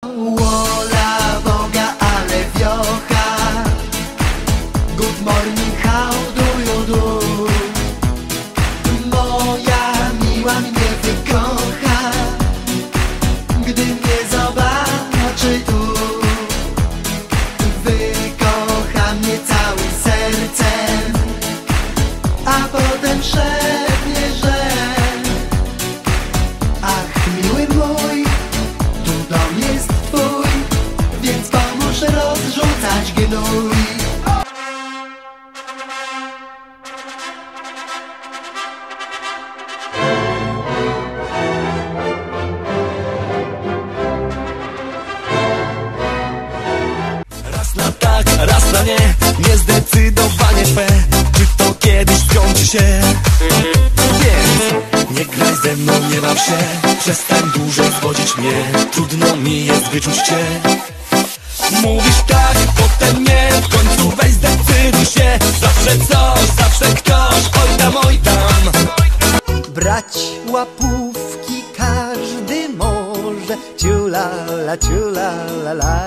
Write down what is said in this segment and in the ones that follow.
Wola Boga, ale wiocha. Good morning, how do you do? Moja miła mnie wykocha, gdy mnie zobaczy tu. Wykocha mnie całym sercem, a potem szepnie, że ach, miły mój, tu dom jest twój, więc pomóż rozrzucać gnój. Raz na tak, raz na nie, niezdecydowanie twe. Czy to kiedyś skończy się? Więc nie graj ze mną, nie baw się. Przestań dłużej zwodzić mnie. Trudno mi jest wyczuć cię. Mówisz tak, potem nie. W końcu weź zdecyduj się. Zawsze coś, zawsze ktoś. Oj tam, oj tam. Brać łapówki każdy może. Ciulala, ciulala.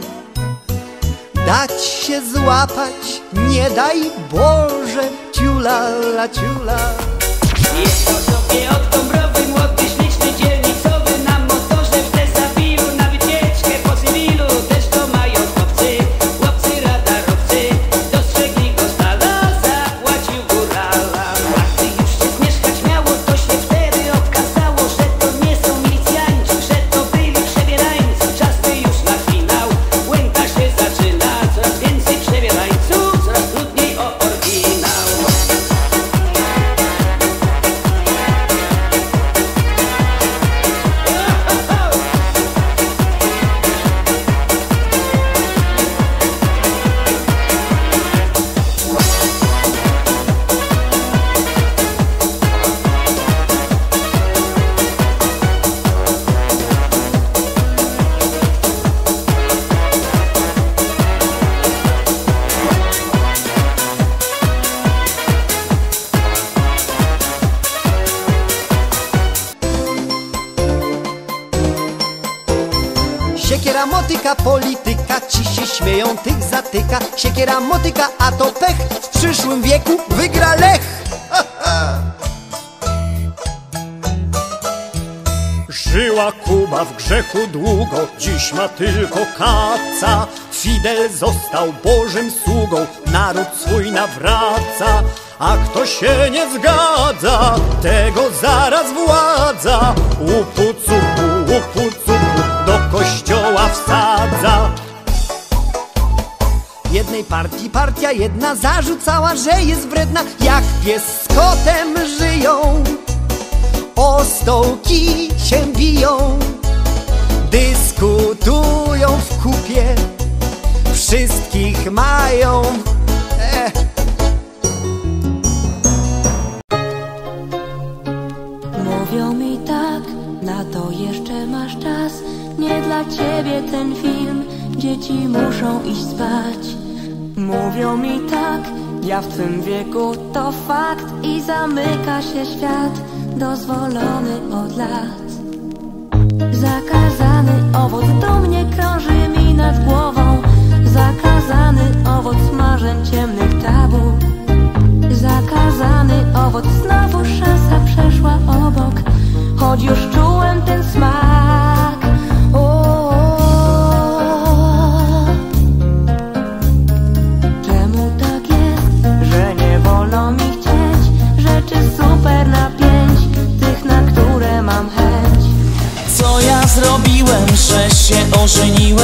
Dać się złapać, nie daj Boże. Ciulala, ciula. Jest to sobie od Dąbrowy, młody, śliczny, dzielnicowy. Na motorze w Tesawilu, na wycieczkę po cywilu. Też to mają chłopcy radarowcy. Dostrzegli go z dala, zapłacił górala. A gdy już się zmieszkać miało, to się wtedy okazało, że to nie są milicjanci, że to byli przebierańcy. Czas by już na finał, łęka się zaczyna. Coraz więcej przebierańców, coraz trudniej o oryginał. Siekiera, motyka, polityka, ci się śmieją, tych zatyka. Siekiera, motyka, a to pech. W przyszłym wieku wygra Lech. Żyła Kuba w grzechu długo, dziś ma tylko kaca. Fidel został Bożym sługą, naród swój nawraca. A kto się nie zgadza, tego zaraz władza łupu cupu, do kościoła wsadza. Jednej partii partia jedna zarzucała, że jest wredna. Jak pies z kotem żyją, o stołki się biją. Dyskutują w kupie, wszystkich mają. Mówią mi tak, na to jeszcze masz czas. Nie dla ciebie ten film, dzieci muszą iść spać. Mówią mi tak, ja w tym wieku to fakt. I zamyka się świat, dozwolony od lat. Zakazany owoc do mnie krąży mi nad głową. Zakazany owoc marzeń ciemnych tabu. Zakazany owoc, znowu szansa przeszła obok. Choć już czułem ten smak. Czemu tak jest, że nie wolno mi chcieć rzeczy super na 5, tych, na które mam chęć? Co ja zrobiłem, że się ożeniłem?